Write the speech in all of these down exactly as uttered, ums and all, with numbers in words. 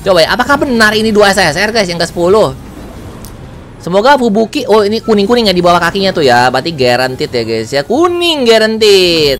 Coba ya, apakah benar ini dua S S R guys yang ke sepuluh? Semoga Fubuki, oh ini kuning-kuning ya di bawah kakinya tuh ya. Berarti guaranteed ya guys ya. Kuning guaranteed.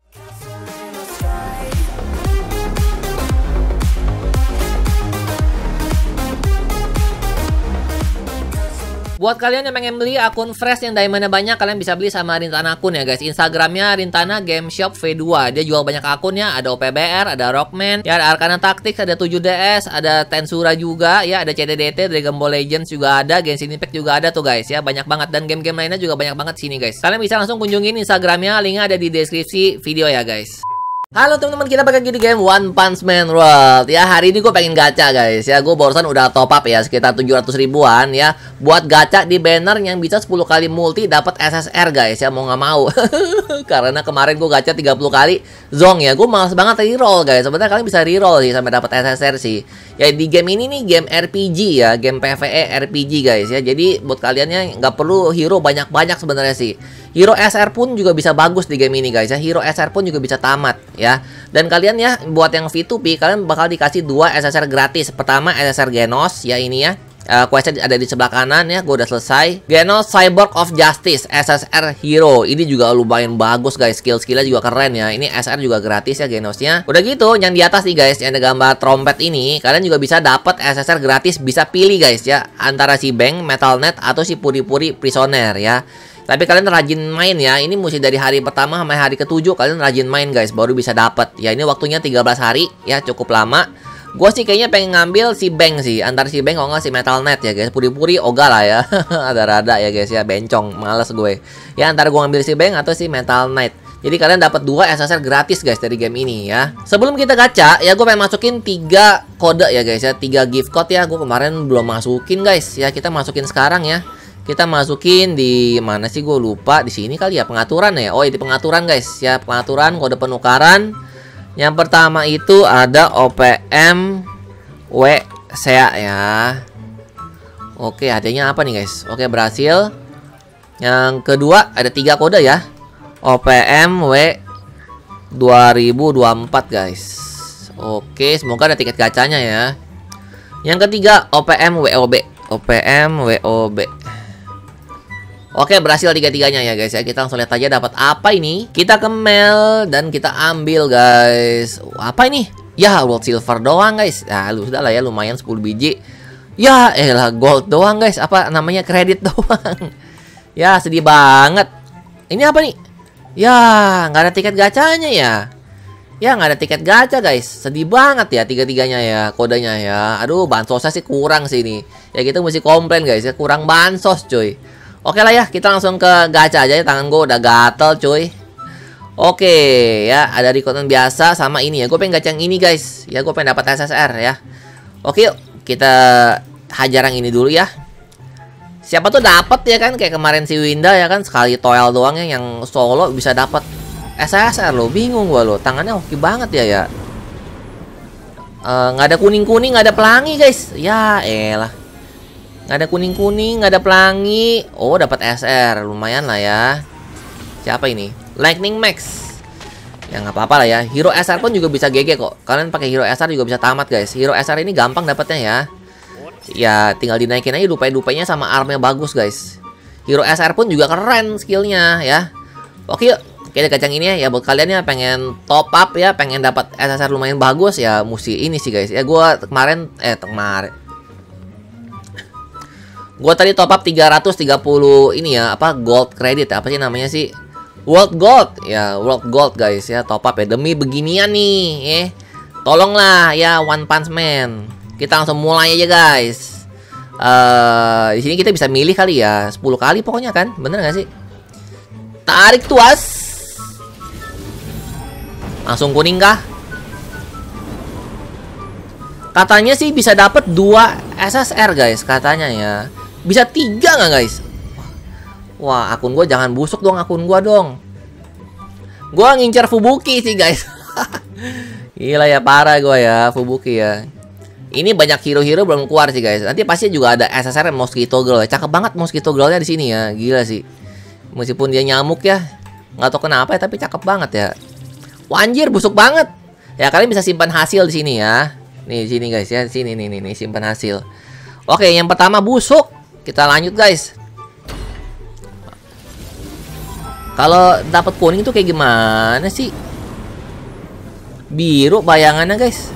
Buat kalian yang pengen beli akun fresh yang diamondnya banyak, kalian bisa beli sama Rintana akun ya guys. Instagramnya Rintana Game Shop V dua. Dia jual banyak akunnya. Ada O P B R, ada Rockman, ya ada Arcana Tactics, ada tujuh D S, ada Tensura juga, ya ada C D D T, Dragon Ball Legends juga ada, Genshin Impact juga ada tuh guys ya. Banyak banget dan game-game lainnya juga banyak banget sini guys. Kalian bisa langsung kunjungin Instagramnya, linknya ada di deskripsi video ya guys. Halo teman-teman, kita balik lagi di game One Punch Man World. Ya, hari ini gue pengen gacha guys. Ya, gue barusan udah top up ya sekitar tujuh ratus ribuan ya buat gacha di banner yang bisa sepuluh kali multi dapat S S R guys ya, mau nggak mau. Karena kemarin gue gacha tiga puluh kali zong ya. Gue malas banget reroll guys. Sebenarnya kalian bisa reroll sih sampai dapat S S R sih. Ya, di game ini nih game R P G ya, game PvE R P G guys ya. Jadi buat kalian yang nggak perlu hero banyak-banyak sebenarnya sih. Hero S R pun juga bisa bagus di game ini guys ya. Hero S R pun juga bisa tamat ya. Dan kalian ya buat yang V two P kalian bakal dikasih dua S S R gratis. Pertama S S R Genos ya, ini ya. Uh, questnya ada di sebelah kanan ya, gue udah selesai. Genos Cyborg of Justice S S R Hero. Ini juga lumayan bagus guys, skill-skillnya juga keren ya. Ini S R juga gratis ya Genosnya. Udah gitu, yang di atas nih guys, yang ada gambar trompet ini, kalian juga bisa dapat S S R gratis. Bisa pilih guys ya, antara si Bank, Metal Net, atau si Puri-Puri Prisoner ya. Tapi kalian rajin main ya. Ini mesti dari hari pertama sampai hari ketujuh kalian rajin main guys, baru bisa dapat. Ya ini waktunya tiga belas hari ya, cukup lama. Gue sih kayaknya pengen ngambil si Bank sih, antara si Bank kalau nggak si Metal Net ya guys. Puri-puri ogah lah ya. Ada-rada ya guys ya, bencong, males gue. Ya antara gue ngambil si Bank atau si Metal Knight. Jadi kalian dapat dua S S R gratis guys dari game ini ya. Sebelum kita gacha ya, gue pengen masukin tiga kode ya guys ya, tiga gift code ya. Gue kemarin belum masukin guys ya, kita masukin sekarang ya. Kita masukin di mana sih, gue lupa. Di sini kali ya, pengaturan ya. Oh, ini pengaturan guys ya, pengaturan kode penukaran. Yang pertama itu ada O P M W S E A ya. Oke, adanya apa nih guys? Oke, berhasil. Yang kedua ada tiga kode ya. O P M W dua ribu dua puluh empat guys. Oke, semoga ada tiket gacanya ya. Yang ketiga O P M W O B. O P M W O B. Oke, berhasil tiga-tiganya ya guys ya. Kita langsung lihat aja dapat apa ini. Kita ke mail dan kita ambil guys. Apa ini? Ya, World Silver doang guys. Nah, lu sudah lah ya, lumayan sepuluh biji. Ya, elah gold doang guys. Apa namanya, kredit doang. Ya, sedih banget. Ini apa nih? Ya, nggak ada tiket gacanya ya. Ya, nggak ada tiket gacha guys. Sedih banget ya tiga-tiganya ya kodenya ya. Aduh, bansosnya sih kurang sih ini. Ya kita mesti komplain guys ya, kurang bansos cuy. Oke lah ya, kita langsung ke gacha aja ya. Tangan gue udah gatel cuy. Oke ya, ada rekonan biasa sama ini ya. Gue pengen gacha yang ini guys. Ya gue pengen dapat S S R ya. Oke yuk, kita hajar yang ini dulu ya. Siapa tuh dapat ya kan, kayak kemarin si Winda ya kan, sekali toel doang ya yang solo bisa dapat S S R lo. Bingung gue lo, tangannya oke banget ya ya. Nggak uh, ada kuning-kuning, nggak ada pelangi guys. Ya elah, nggak ada kuning-kuning, nggak ada pelangi. Oh, dapat S R, lumayan lah ya. Siapa ini? Lightning Max. Ya nggak apa-apa lah ya. Hero S R pun juga bisa G G kok. Kalian pakai Hero S R juga bisa tamat guys. Hero S R ini gampang dapatnya ya. Ya tinggal dinaikin aja dupai-dupainya sama armnya bagus guys. Hero S R pun juga keren skillnya ya. Oke yuk, kita kacang ini ya. Ya buat kalian ya pengen top up ya, pengen dapat S S R lumayan bagus ya, mesti ini sih guys. Ya gua kemarin eh kemarin Gue tadi top up tiga ratus tiga puluh ini ya, apa gold credit ya, apa sih namanya sih, world gold ya, world gold guys ya, top up ya demi beginian nih eh. Tolonglah ya One Punch Man. Kita langsung mulai aja guys. uh, Di sini kita bisa milih kali ya, sepuluh kali pokoknya kan, bener gak sih? Tarik tuas. Langsung kuning kah? Katanya sih bisa dapat dua S S R guys katanya ya. Bisa tiga nggak guys? Wah, akun gue jangan busuk dong, akun gue dong. Gue ngincar Fubuki sih guys. Gila ya, parah gue ya Fubuki ya. Ini banyak hero-hero belum keluar sih guys. Nanti pasti juga ada S S R Mosquito Girl. Cakep banget Mosquito Girlnya di sini ya. Gila sih. Meskipun dia nyamuk ya, nggak tahu kenapa ya, tapi cakep banget ya. Wah, anjir busuk banget. Ya kalian bisa simpan hasil di sini ya. Nih sini guys ya, sini nih nih, nih simpan hasil. Oke, yang pertama busuk. Kita lanjut guys. Kalau dapat kuning tuh kayak gimana sih? Biru bayangannya guys.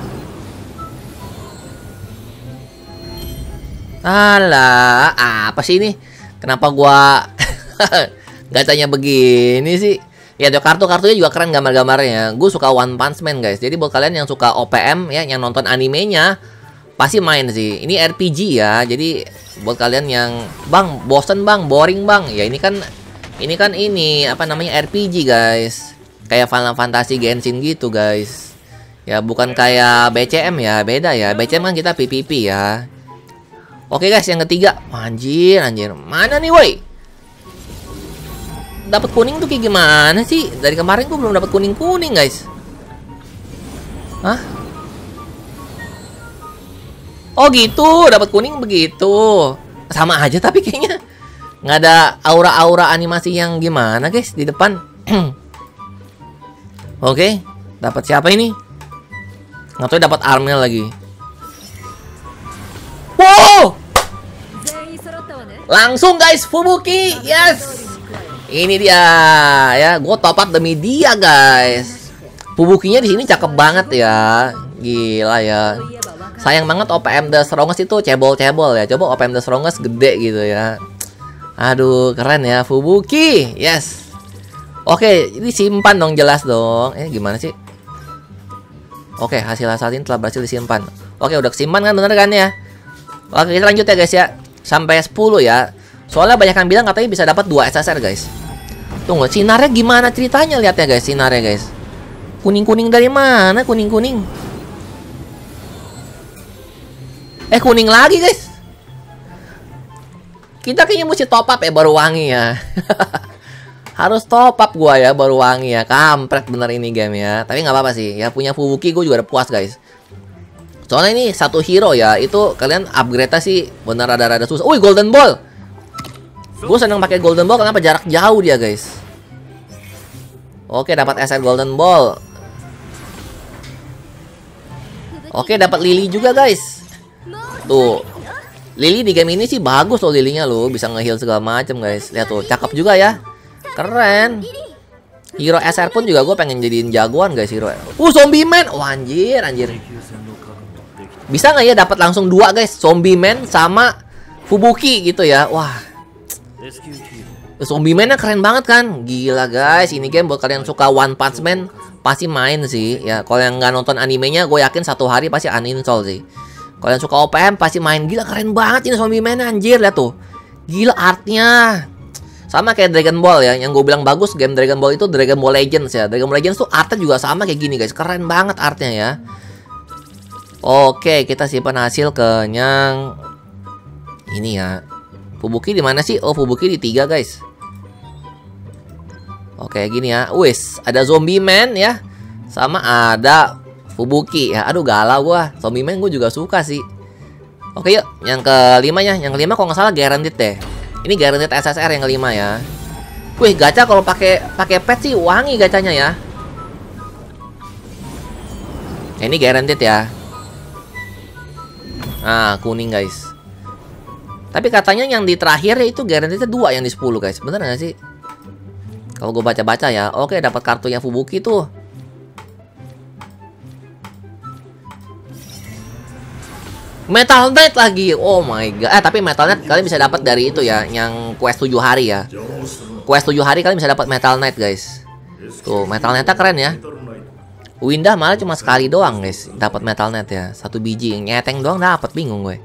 Alah, apa sih ini? Kenapa gua gacanya begini sih? Ya, tuh kartu-kartunya juga keren gambar-gambarnya. Gue suka One Punch Man guys. Jadi buat kalian yang suka O P M ya, yang nonton animenya, pasti main sih. Ini R P G ya. Jadi buat kalian yang bang bosen bang, boring bang, ya ini kan ini kan ini apa namanya R P G guys. Kayak Final Fantasy Genshin gitu guys. Ya bukan kayak B C M ya, beda ya. B C M kan kita P V P ya. Oke guys, yang ketiga. Anjir, anjir. Mana nih woi? Dapat kuning tuh kayak gimana sih? Dari kemarin gue belum dapat kuning-kuning, guys. Hah? Oh gitu, dapat kuning begitu. Sama aja tapi kayaknya nggak ada aura-aura animasi yang gimana, guys, di depan. Oke, dapat siapa ini? Nggak tahu dapat Armel lagi. Wow! Langsung guys, Fubuki, yes. Ini dia ya, gue top up demi dia guys. Fubukinya di sini cakep banget ya, gila ya. Sayang banget O P M The Strongest itu cebol-cebol ya. Coba O P M The Strongest gede gitu ya. Aduh, keren ya Fubuki, yes. Oke, ini simpan dong, jelas dong. Eh, gimana sih? Oke, hasil hasil ini telah berhasil disimpan. Oke, udah kesimpan kan, bener kan ya? Oke, kita lanjut ya guys ya. Sampai sepuluh ya. Soalnya banyak yang bilang katanya bisa dapat dua S S R guys. Tunggu, sinarnya gimana ceritanya? Lihat ya guys, sinarnya guys. Kuning-kuning dari mana? Kuning-kuning. Eh, kuning lagi guys. Kita kayaknya mesti top up ya, baru wangi ya. Harus top up gua ya, baru wangi ya. Kampret bener ini game ya. Tapi nggak apa-apa sih. Ya punya Fubuki gue juga udah puas guys. Soalnya ini satu hero ya. Itu kalian upgrade-nya sih bener rada-rada susah. Wih, Golden Ball. Gue seneng pakai Golden Ball, kenapa jarak jauh dia guys. Oke, dapat S R Golden Ball. Oke, dapat Lily juga guys. Tuh, Lily di game ini sih bagus loh, Lilynya loh, bisa nge-heal segala macem guys. Lihat tuh, cakep juga ya, keren. Hero S R pun juga gue pengen jadiin jagoan guys, hero. Uh, Zombie Man, oh, anjir, anjir. Bisa nggak ya dapat langsung dua guys, Zombie Man sama Fubuki gitu ya, wah. Zombie Man-nya keren banget kan. Gila guys, ini game buat kalian yang suka One Punch Man pasti main sih ya. Kalau yang nggak nonton animenya, gue yakin satu hari pasti uninstall sih. Kalau yang suka O P M pasti main. Gila keren banget ini Zombie Man, anjir. Lihat tuh, gila artnya. Sama kayak Dragon Ball ya. Yang gue bilang bagus game Dragon Ball itu Dragon Ball Legends ya. Dragon Ball Legends tuh artnya juga sama kayak gini guys. Keren banget artnya ya. Oke, kita simpan hasil ke yang ini ya. Fubuki di mana sih? Oh, Fubuki di tiga guys. Oke, gini ya. Wis, ada Zombie Man ya. Sama ada Fubuki ya. Aduh, galau gua. Zombie Man gue juga suka sih. Oke, yuk. Yang kelima ya. Yang kelima kalau nggak salah guaranteed deh. Ini guaranteed S S R yang kelima ya. Wih, gacha kalau pakai pakai pet sih wangi gacanya ya. Ini guaranteed ya. Nah, kuning guys. Tapi katanya yang di terakhir itu guarantee dua yang di sepuluh guys. Bener gak sih? Kalau gue baca-baca ya. Oke, dapat kartunya Fubuki tuh. Metal Knight lagi. Oh my god. Eh, tapi Metal Knight kalian bisa dapat dari itu ya, yang quest tujuh hari ya. Quest tujuh hari kalian bisa dapat Metal Knight guys. Tuh, Metal Knight-nya keren ya. Windah malah cuma sekali doang guys dapat Metal Knight ya. Satu biji, nyeteng doang dapat, bingung gue.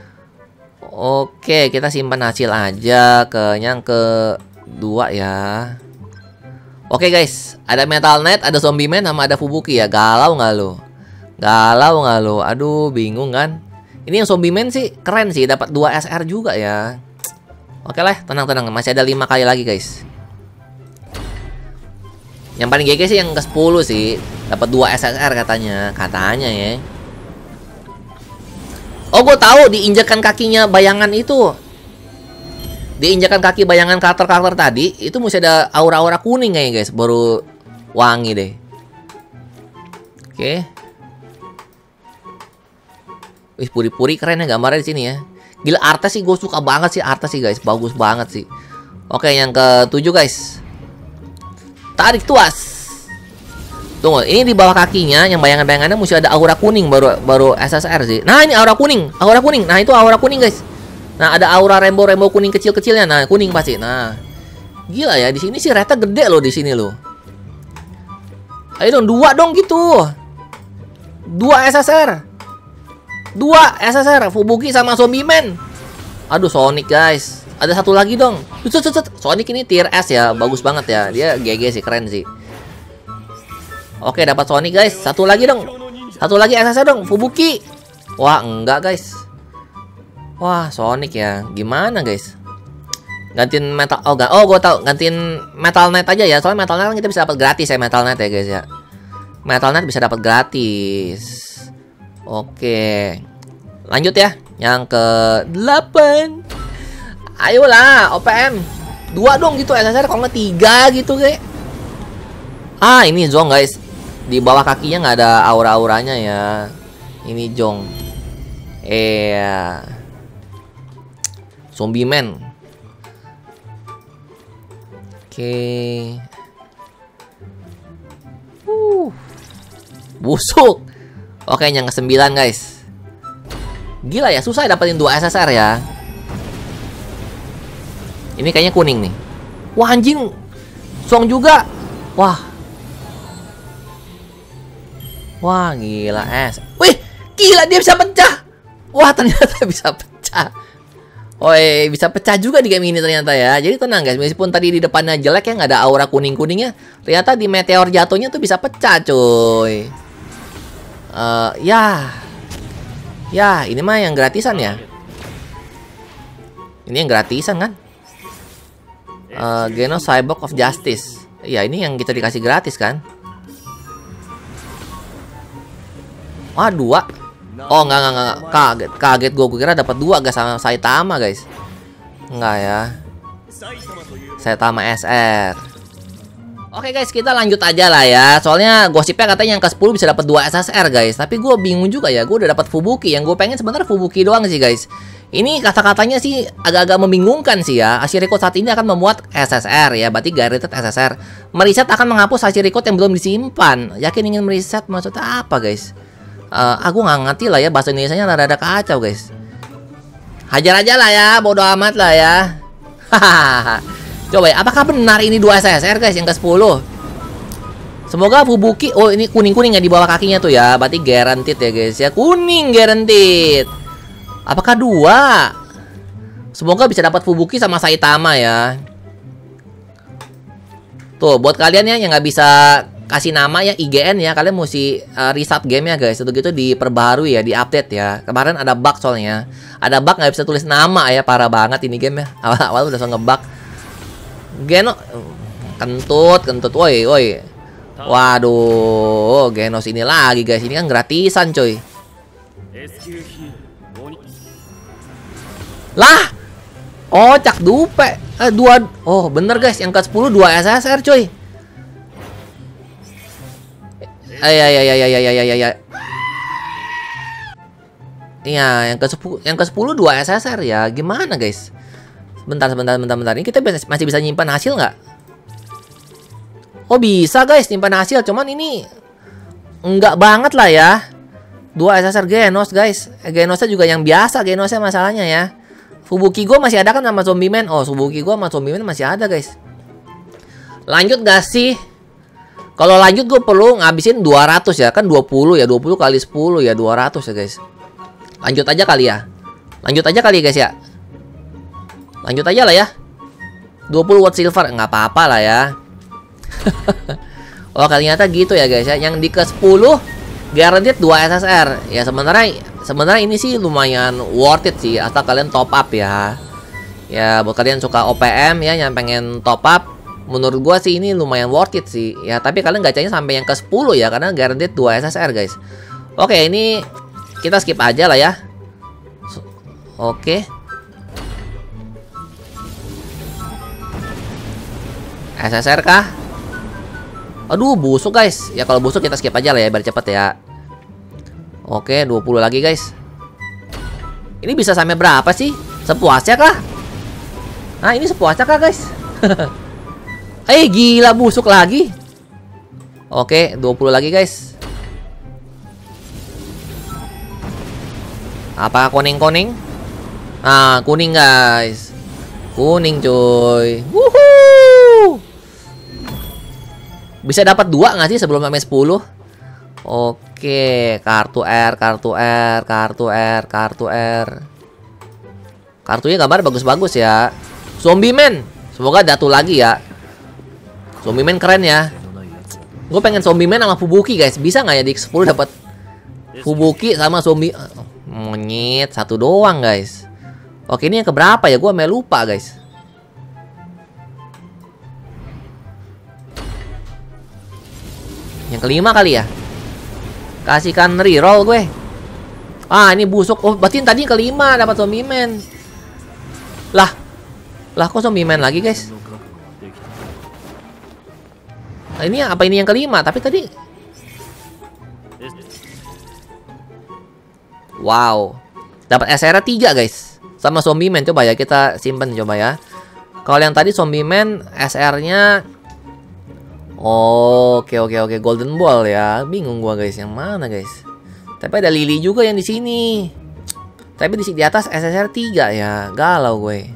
Oke, kita simpan hasil aja ke yang kedua ya. Oke guys, ada Metal Knight, ada Zombie Man, sama ada Fubuki ya. Galau nggak lo? Galau nggak lo? Aduh, bingung kan? Ini yang Zombie Man sih keren sih, dapat dua S R juga ya. Oke lah, tenang-tenang, masih ada lima kali lagi guys. Yang paling G G sih yang ke sepuluh sih, dapat dua S S R katanya, katanya ya. Oh, gue tahu diinjakan kakinya bayangan itu. Diinjakan kaki bayangan karakter-karakter tadi, itu mesti ada aura-aura kuning kayaknya guys, baru wangi deh. Oke. Wih, puri-puri keren ya gambarnya di sini ya. Gila, artnya sih gue suka banget sih, artnya sih guys, bagus banget sih. Oke, yang ketujuh guys. Tarik tuas. Tunggu, ini di bawah kakinya yang bayangan-bayangannya mesti ada aura kuning baru baru S S R sih. Nah, ini aura kuning, aura kuning. Nah, itu aura kuning guys. Nah, ada aura rainbow-rainbow kuning kecil-kecilnya. Nah, kuning pasti. Nah, gila ya, di sini sih rate gede loh di sini loh. Ayo dong, dua dong gitu. Dua S S R. Dua S S R, Fubuki sama Zombie Man. Aduh, Sonic guys. Ada satu lagi dong. Sonic ini tier S ya, bagus banget ya. Dia G G sih, keren sih. Oke, dapat Sonic guys. Satu lagi dong. Satu lagi S S R dong, Fubuki. Wah, enggak guys. Wah, Sonic ya. Gimana guys? Gantiin metal. Oh, enggak. Oh, gue tau. Gantiin Metal Knight aja ya. Soalnya Metal Knight kita bisa dapat gratis ya, Metal Knight ya guys ya. Metal Knight bisa dapat gratis. Oke, lanjut ya. Yang ke delapan. Ayolah, O P M. Dua dong gitu S S R, kalau nggak tiga gitu kayak. Ah, ini Zong guys. Di bawah kakinya nggak ada aura-auranya ya. Ini Zong. Eh, Zombie Man. Oke. Uh, busuk. Oke, yang kesembilan guys. Gila ya, susah dapetin dua S S R ya. Ini kayaknya kuning nih. Wah, anjing. Song juga. Wah. Wah, gila es. Wih, gila dia bisa pecah. Wah, ternyata bisa pecah. Woi, bisa pecah juga di game ini ternyata ya. Jadi tenang guys, meskipun tadi di depannya jelek ya, nggak ada aura kuning-kuningnya, ternyata di meteor jatuhnya tuh bisa pecah cuy. Uh, ya, ya ini mah yang gratisan ya. Ini yang gratisan kan? Uh, Genos Cyborg of Justice. Ya ini yang kita dikasih gratis kan? Wah, dua. Oh enggak enggak enggak. Kaget kaget gue kira dapat dua guys sama Saitama guys. Enggak ya. Saitama S R. Oke guys, kita lanjut aja lah ya. Soalnya gosipnya katanya yang ke sepuluh bisa dapat dua S S R guys. Tapi gue bingung juga ya. Gue udah dapat Fubuki. Yang gue pengen sebenarnya Fubuki doang sih guys. Ini kata-katanya sih agak-agak membingungkan sih ya. Ashiriko saat ini akan memuat S S R ya. Berarti guaranteed S S R. Meriset akan menghapus Ashiriko yang belum disimpan. Yakin ingin meriset maksudnya apa guys? Uh, aku nggak ngerti lah ya. Bahasa Indonesianya rada-rada kacau guys. Hajar aja lah ya. Bodoh amat lah ya. Hahaha. Coba ya, apakah benar ini dua S S R guys yang ke sepuluh? Semoga Fubuki. Oh, ini kuning-kuning ya di bawah kakinya tuh ya. Berarti guaranteed ya guys ya. Kuning guaranteed. Apakah dua? Semoga bisa dapat Fubuki sama Saitama ya. Tuh, buat kalian ya yang nggak bisa kasih nama ya I G N ya, kalian mesti uh, reset game ya guys. Untuk itu diperbarui ya, diupdate ya. Kemarin ada bug soalnya. Ada bug nggak bisa tulis nama ya, parah banget ini game ya. Awal-awal udah langsung ngebug. Genos kentut, kentut, woi, woi. Waduh, Genos ini lagi guys. Ini kan gratisan, coy. Lah. Oh, cak dupe. Eh, dua. Oh, bener guys, yang ke sepuluh dua S S R, coy. Ay ay ay ay ay ay ay ay. Iya, yang ke sepuluh yang ke sepuluh dua S S R ya. Gimana, guys? Bentar, sebentar, bentar, bentar. Ini kita bisa, masih bisa nyimpan hasil nggak? Oh, bisa guys, nyimpan hasil. Cuman ini enggak banget lah ya. Dua S S R Genos guys. Genosnya juga yang biasa. Genosnya masalahnya ya. Fubuki gue masih ada kan sama Zombie Man. Oh, Fubuki gue sama Zombie Man masih ada guys. Lanjut gak sih? Kalau lanjut gue perlu ngabisin dua ratus ya. Kan dua puluh ya. dua puluh kali sepuluh ya. dua ratus ya guys. Lanjut aja kali ya. Lanjut aja kali guys ya. Lanjut aja lah ya. dua puluh watt silver. Nggak apa-apa lah ya. Oh, ternyata gitu ya guys ya. Yang di ke sepuluh guaranteed dua S S R. Ya sebenarnya sebenarnya ini sih lumayan worth it sih. Asal kalian top up ya. Ya buat kalian suka O P M ya, yang pengen top up, menurut gua sih ini lumayan worth it sih. Ya tapi kalian gacanya sampai yang ke sepuluh ya, karena guaranteed dua S S R guys. Oke, ini kita skip aja lah ya. Oke. S S R kah? Aduh, busuk guys. Ya kalau busuk kita skip aja lah ya, biar cepet ya. Oke, dua puluh lagi guys. Ini bisa sampai berapa sih? Sepuasnya kah? Nah, ini sepuasnya kah, guys? Eh, gila, busuk lagi. Oke, dua puluh lagi, guys. Apa kuning-kuning? Ah, kuning, guys. Kuning, cuy. Wuhuu. Bisa dapat dua nggak sih sebelum sampai sepuluh? Oke, kartu R, kartu R, kartu R, kartu R. Kartunya gambar bagus-bagus ya. Zombie Man. Semoga datu lagi ya. Zombie Man keren ya. Gue pengen Zombie Man sama Fubuki, guys. Bisa nggak ya di sepuluh dapat Fubuki sama zombie? Monyet satu doang, guys. Oke, ini yang keberapa ya? Gue sampai lupa, guys. Yang kelima kali ya. Kasihkan reroll gue. Ah, ini busuk. Oh, berarti tadi yang kelima dapat Zombie Man. Lah. Lah, kok Zombie Man lagi, guys? Nah, ini apa ini yang kelima? Tapi tadi wow. Dapat S R tiga, guys. Sama Zombie Man. Coba ya kita simpen coba ya. Kalau yang tadi Zombie Man S R-nya oke oke oke Golden Ball ya. Bingung gua, guys, yang mana, guys? Tapi ada Lily juga yang di sini. Tapi di di atas S S R tiga ya. Galau gue.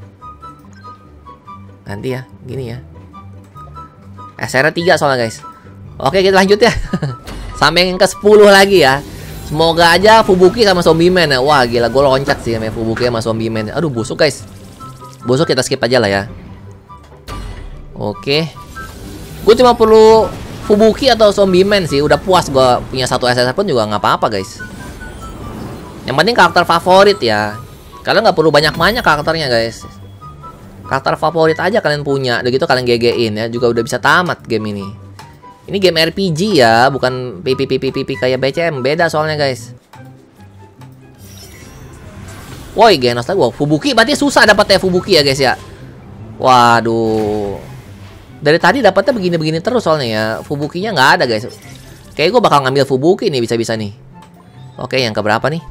Nanti ya, gini ya. S R tiga soalnya, guys. Oke, kita lanjut ya. Sampai yang ke sepuluh lagi ya. Semoga aja Fubuki sama Zombie Man ya. Wah, gila, gue loncat sih sama Fubuki sama Zombie Man. Aduh, busuk, guys. Busuk, kita skip aja lah ya. Oke. Gue cuma perlu Fubuki atau Zombie Man sih. Udah puas gue punya satu S S R pun juga nggak apa-apa, guys. Yang penting karakter favorit ya. Kalian nggak perlu banyak-banyak karakternya, guys. Karakter favorit aja kalian punya. Udah gitu kalian G G-in ya. Juga udah bisa tamat game ini. Ini game R P G ya. Bukan P P P P P kayak B C M. Beda soalnya, guys. Woi, Genos lagi. Wow, Fubuki berarti susah dapetnya Fubuki ya, guys ya. Waduh. Dari tadi dapatnya begini-begini terus soalnya ya. Fubukinya nggak ada, guys. Kayak gue bakal ngambil Fubuki nih, bisa-bisa nih. Oke, yang keberapa nih?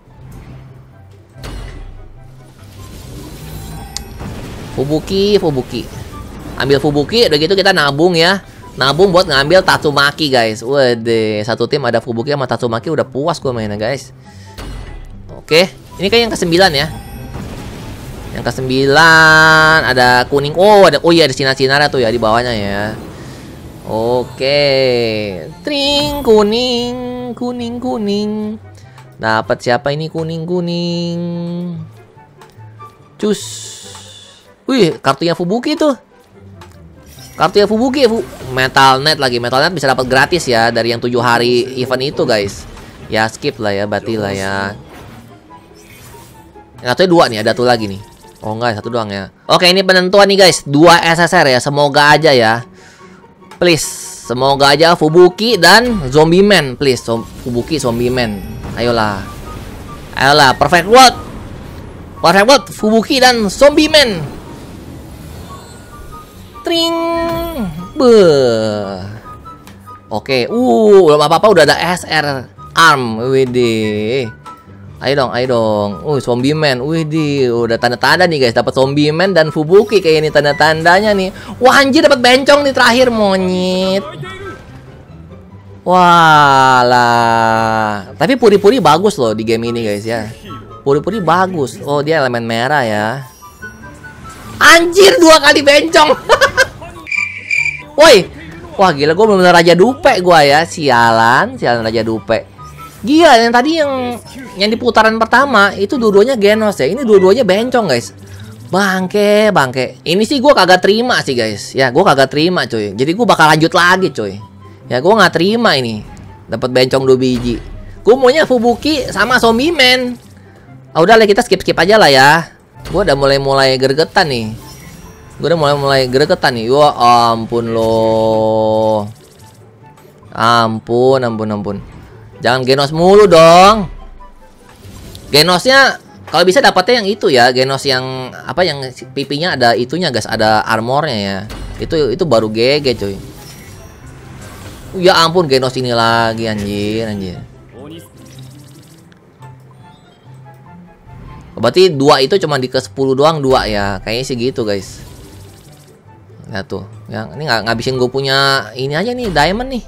Fubuki, Fubuki. Ambil Fubuki, udah gitu kita nabung ya. Nabung buat ngambil Tatsumaki, guys. Waduh, satu tim ada Fubuki sama Tatsumaki, udah puas gue mainnya, guys. Oke, ini kayak yang kesembilan ya. Yang kesembilan ada kuning. Oh, ada, oh iya, ada sinar-sinar tuh ya di bawahnya ya. Oke, tring, kuning, kuning, kuning. Dapat siapa ini kuning, kuning? Cus. Wih, kartunya Fubuki tuh. Kartunya Fubuki, Fu Metal Net lagi. Metal Net bisa dapat gratis ya dari yang tujuh hari event itu, guys. Ya skip lah ya, berarti lah ya. Yang satunya dua nih, ada tuh lagi nih. Oh enggak, satu doang ya. Oke, ini penentuan nih, guys. Dua S S R ya, semoga aja ya. Please, semoga aja Fubuki dan Zombie Man, please. Som Fubuki, Zombie Man. Ayolah. Ayolah, perfect world. Perfect world, Fubuki dan Zombie Man. Tring. Beuh. Oke, uh, belum apa-apa udah ada S R Arm. Widih. Ayo dong, ayo dong. Uh, Zombie Man. Widih, udah tanda-tanda nih, guys. Dapat Zombie Man dan Fubuki kayak ini tanda-tandanya nih. Wah, anjir, dapat bencong nih terakhir, monyet. Walah. Tapi puri-puri bagus loh di game ini, guys ya. Puri-puri bagus. Oh, dia elemen merah ya. Anjir, dua kali bencong. Woi. Wah, gila, gue bener-bener Raja Dupe gue ya. Sialan, sialan Raja Dupe. Gila, yang tadi yang yang di putaran pertama itu dua-duanya Genos ya. Ini dua-duanya bencong, guys. Bangke, bangke. Ini sih gue kagak terima sih, guys. Ya, gue kagak terima, cuy. Jadi gue bakal lanjut lagi, cuy. Ya, gue nggak terima ini. Dapat bencong dua biji. Gue maunya Fubuki sama Zombie Man. Ah, udah lah, kita skip-skip aja lah ya. Gue udah mulai-mulai gregetan nih. Gue udah mulai-mulai gregetan nih. Wah, ampun loh. Ampun, ampun, ampun. Jangan Genos mulu dong. Genosnya kalau bisa dapatnya yang itu ya. Genos yang apa, yang pipinya ada itunya, guys. Ada armornya ya. Itu itu baru G G, cuy. Ya ampun, Genos ini lagi, anjir, anjir. Berarti dua itu cuma di ke sepuluh doang, dua ya. Kayaknya sih gitu guys. Lihat tuh. Yang ini nggak ngabisin gue punya ini aja nih, diamond nih.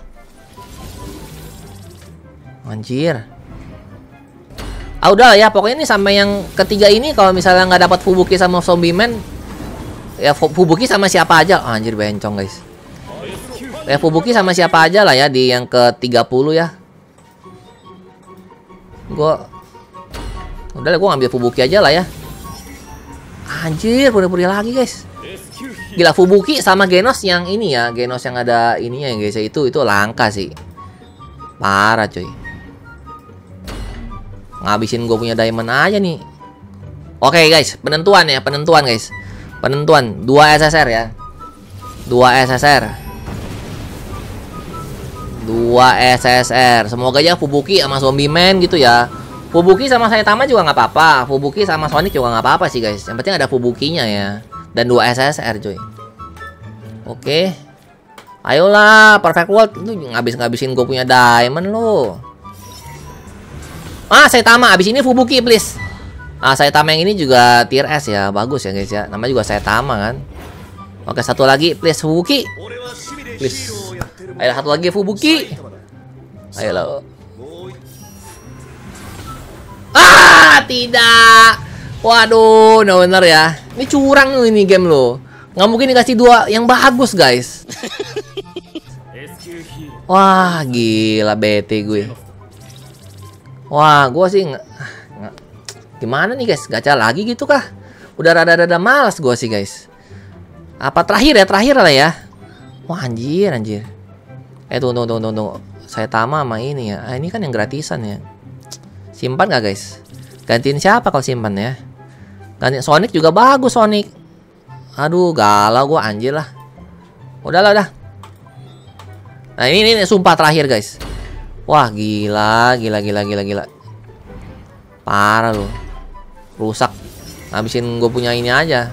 Anjir. Ah udah ya, pokoknya ini sampai yang ketiga ini kalau misalnya nggak dapat Fubuki sama Zombie Man, ya Fubuki sama siapa aja. Oh, anjir bencong guys. Ya Fubuki sama siapa aja lah ya di yang ke tiga puluh ya. Gua udah lah, gue ngambil Fubuki aja lah ya. Anjir, puri-puri lagi guys. Gila, Fubuki sama Genos yang ini ya, Genos yang ada ininya ya guys, itu itu langka sih. Parah cuy. Ngabisin gue punya diamond aja nih. Oke guys, penentuan ya, penentuan guys. Penentuan dua S S R ya. dua S S R. dua S S R. Semoga aja Fubuki sama Zombie Man gitu ya. Fubuki sama Saitama juga nggak apa-apa. Fubuki sama Sonic juga nggak apa-apa sih guys. Yang penting ada Fubukinya ya. Dan dua S S R cuy. Oke. Ayolah, Perfect World. Lu ngabis-ngabisin gue punya diamond lo. Ah, Saitama. Abis ini Fubuki please. Ah, Saitama yang ini juga tier S ya. Bagus ya guys ya. Namanya juga Saitama kan. Oke, satu lagi please Fubuki. Please. Ayo satu lagi Fubuki. Ayolah. Ah, tidak. Waduh, nah bener ya. Ini curang loh ini game lo. Nggak mungkin dikasih dua yang bagus guys. Wah, gila bete gue. Wah, gue sih nggak, nggak, gimana nih guys? Gacha lagi gitu kah? Udah rada-rada malas gue sih guys. Apa terakhir ya? Terakhir lah ya. Wah, anjir, anjir. Eh, tunggu, tunggu, tunggu, tunggu. Saya tama sama ini ya. Ah, ini kan yang gratisan ya. Simpan gak guys? Gantiin siapa kalau simpan ya? Gantiin Sonic juga bagus Sonic. Aduh, galau gue anjir lah. Udahlah, udah. Nah, ini, ini sumpah terakhir guys. Wah, gila, gila, gila, gila, gila. Parah loh. Rusak. Habisin gue punya ini aja.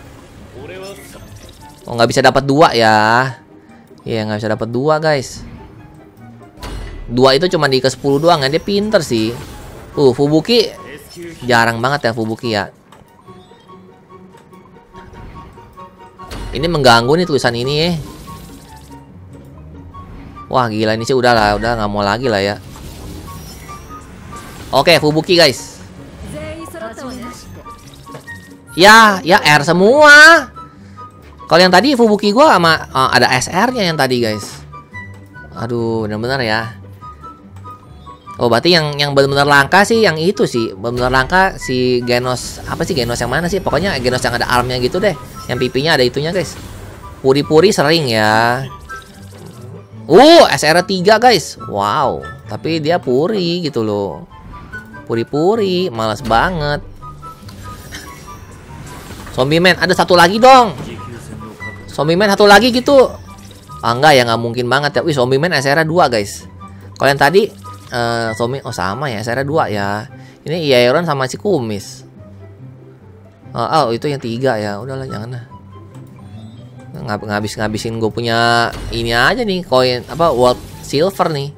Oh, nggak bisa dapat dua ya. Iya, nggak bisa dapat dua guys. Dua itu cuma di ke sepuluh doang ya. Dia pinter sih. Uh, Fubuki jarang banget ya Fubuki ya. Ini mengganggu nih tulisan ini ya. Wah, gila ini sih udah lah, udah nggak mau lagi lah ya. Oke, Fubuki guys. Ya, ya R semua. Kalau yang tadi Fubuki gua sama uh, ada S R-nya yang tadi guys. Aduh, benar-benar ya. Oh, berarti yang yang benar-benar langka sih yang itu sih. Benar-benar langka si Genos. Apa sih Genos yang mana sih? Pokoknya Genos yang ada armnya gitu deh. Yang pipinya ada itunya guys. Puri-puri sering ya. Uh, S R tiga guys. Wow, tapi dia puri gitu loh. Puri-puri, males banget. Zombie Man, ada satu lagi dong. Zombie Man satu lagi gitu. Ah, enggak ya, nggak mungkin banget ya. Wih, Zombie Man S R dua guys. Kalau yang tadi uh, Zombie, oh sama ya, S R dua ya. Ini Iairon sama si Kumis. Oh, oh, itu yang tiga ya. Udahlah, jangan lah. Ngab ngabis ngabisin gue punya ini aja nih, koin apa world silver nih.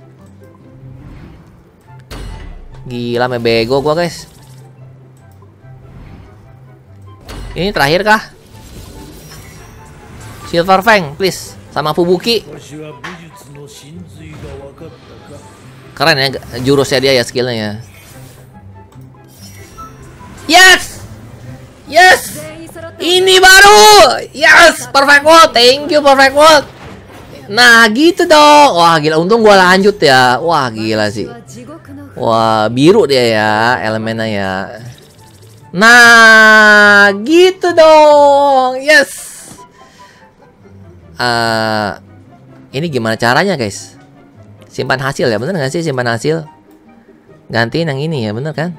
Gila, mebego gue guys. Ini terakhir kah? Silver Fang please sama Fubuki. Keren ya jurusnya dia ya, skillnya ya. Yes, yes. Ini baru. Yes, Perfect World. Thank you Perfect World. Nah, gitu dong. Wah, gila, untung gua lanjut ya. Wah, gila sih. Wah, biru dia ya elemennya ya. Nah, gitu dong. Yes. Uh, ini gimana caranya, guys? Simpan hasil ya, bener nggak sih simpan hasil? Gantiin yang ini ya, bener kan?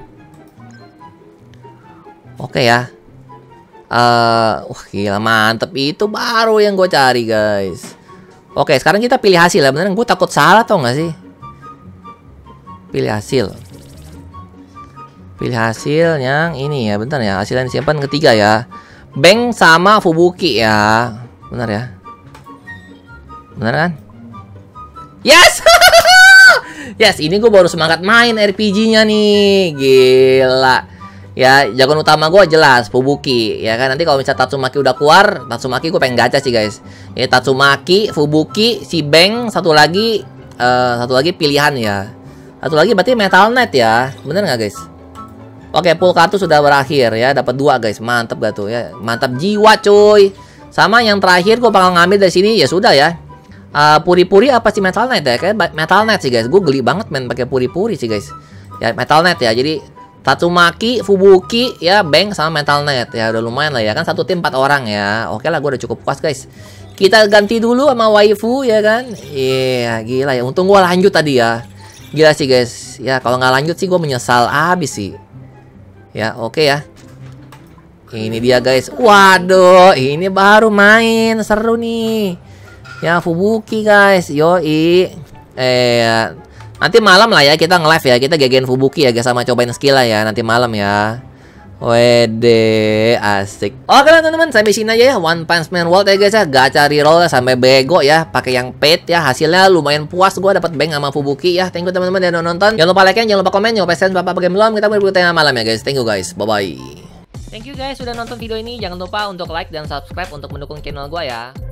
Oke ya. Uh, wah gila mantep, itu baru yang gue cari guys. Oke, sekarang kita pilih hasil ya, beneran gue takut salah tau gak sih? Pilih hasil. Pilih hasil yang ini ya, bentar ya, hasil yang disimpan ketiga ya. Bank sama Fubuki ya. Bener ya. Bener kan? Yes. Yes, ini gue baru semangat main R P G-nya nih. Gila. Ya, jagoan utama gue jelas Fubuki, ya kan. Nanti kalau misalnya Tatsumaki udah keluar, Tatsumaki gue pengen gacha sih guys. Ini Tatsumaki, Fubuki, si Beng, satu lagi, uh, satu lagi pilihan ya. Satu lagi berarti Metal Knight ya, bener nggak guys? Oke, pool kartu sudah berakhir ya, dapat dua guys, mantap gak tuh ya, mantap jiwa cuy. Sama yang terakhir gue bakal ngambil dari sini ya sudah ya. Uh, puri-puri apa sih Metal Knight ya? Kayak Metal Knight sih guys, gue geli banget main pakai puri-puri sih guys. Ya Metal Knight ya, jadi Tatsumaki, Fubuki, ya, Beng sama Metal Knight ya, udah lumayan lah ya kan, satu tim empat orang ya. Oke lah, gue udah cukup puas guys. Kita ganti dulu sama waifu ya kan. Iya, yeah, gila ya. Untung gue lanjut tadi ya. Gila sih guys. Ya kalau nggak lanjut sih gue menyesal abis sih. Ya oke okay ya. Ini dia guys. Waduh, ini baru main seru nih. Ya Fubuki guys, yoi. Eh. Nanti malam lah ya kita nge-live ya, kita gegen Fubuki ya guys, sama cobain skill lah ya nanti malam ya. Wede, asik. Oke lah teman-teman, sampai sini aja ya One Punch Man World ya guys ya. Gacha reroll sampai bego ya, pakai yang paid ya. Hasilnya lumayan puas, gua dapat Beng sama Fubuki ya. Thank you teman-teman yang udah nonton. Jangan lupa like-nya, jangan lupa komen, jangan lupa share bapak game belum. Kita berikutnya malam ya guys. Thank you guys. Bye bye. Thank you guys sudah nonton video ini. Jangan lupa untuk like dan subscribe untuk mendukung channel gua ya.